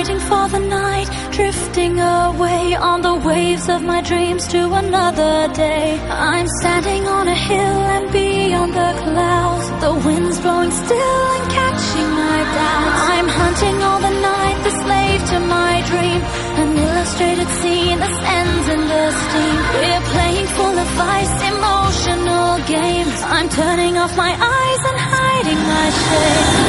waiting for the night, drifting away on the waves of my dreams to another day. I'm standing on a hill and beyond the clouds, the wind's blowing still and catching my doubts. I'm hunting all the night, the slave to my dream, an illustrated scene that ends in the steam. We're playing full of ice, emotional games. I'm turning off my eyes and hiding my shame.